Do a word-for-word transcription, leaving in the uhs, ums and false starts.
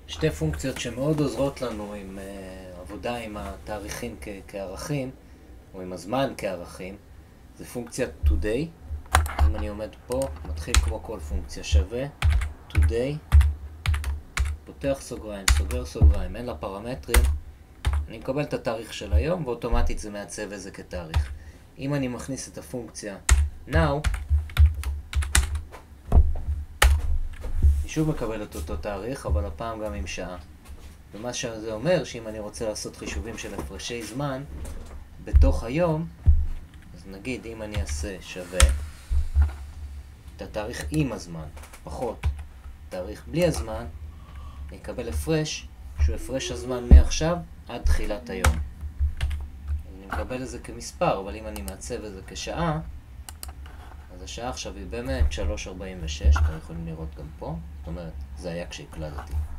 שתי פונקציות שמאוד עוזרות לנו עם uh, עבודה עם התאריכים כ- כערכים, או עם הזמן כערכים, זה פונקציית today. אם אני עומד פה, מתחיל כמו כל פונקציה שווה, today, פותח סוגריים, סוגר סוגריים, אין לה פרמטרים, אני מקבל את התאריך של היום, ואוטומטית זה מעצב איזה כתאריך. אם אני מכניס את הפונקציה now, היא שוב מקבלת אותו תאריך, אבל הפעם גם עם שעה. ומה שזה אומר, שאם אני רוצה לעשות חישובים של הפרשי זמן בתוך היום, אז נגיד אם אני אעשה שווה את התאריך עם הזמן, פחות תאריך בלי הזמן, אני אקבל הפרש שהוא הפרש הזמן מעכשיו עד תחילת היום. אני מקבל את זה כמספר, אבל אם אני מעצב את זה כשעה, אז השעה עכשיו היא באמת שלוש ארבעים ושש, אתם יכולים לראות גם פה, זאת אומרת, זה היה כשהקלדתי.